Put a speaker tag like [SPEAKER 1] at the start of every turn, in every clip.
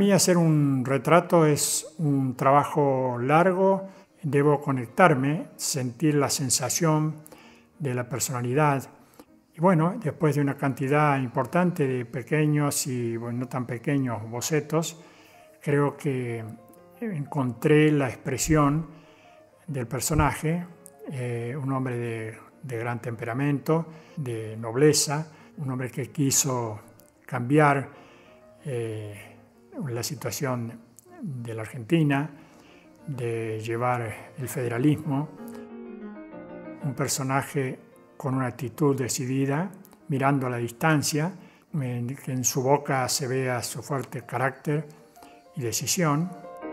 [SPEAKER 1] mí hacer un retrato es un trabajo largo. Debo conectarme, sentir la sensación de la personalidad. Y bueno, después de una cantidad importante de pequeños y no tan pequeños bocetos, creo que encontré la expresión del personaje, un hombre de gran temperamento, de nobleza, un hombre que quiso cambiar la situación de la Argentina, de llevar el federalismo, un personaje con una actitud decidida, mirando a la distancia, que en su boca se vea su fuerte carácter y decisión.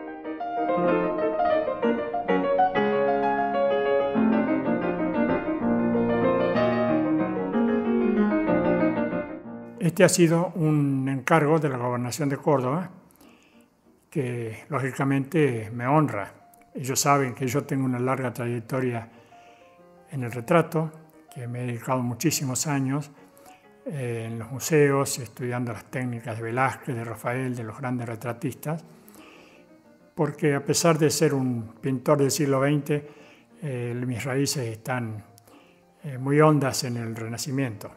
[SPEAKER 1] Este ha sido un encargo de la Gobernación de Córdoba que lógicamente me honra. Ellos saben que yo tengo una larga trayectoria en el retrato, que me he dedicado muchísimos años en los museos, estudiando las técnicas de Velázquez, de Rafael, de los grandes retratistas, porque a pesar de ser un pintor del siglo XX, mis raíces están muy hondas en el Renacimiento.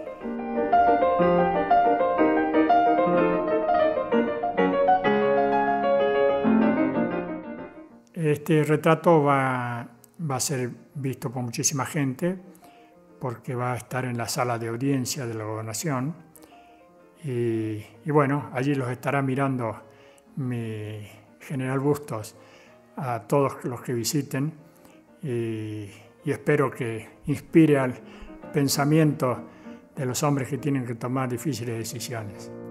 [SPEAKER 1] Este retrato va a ser visto por muchísima gente porque va a estar en la sala de audiencia de la Gobernación y bueno, allí los estará mirando mi general Bustos a todos los que visiten y espero que inspire al pensamiento de los hombres que tienen que tomar difíciles decisiones.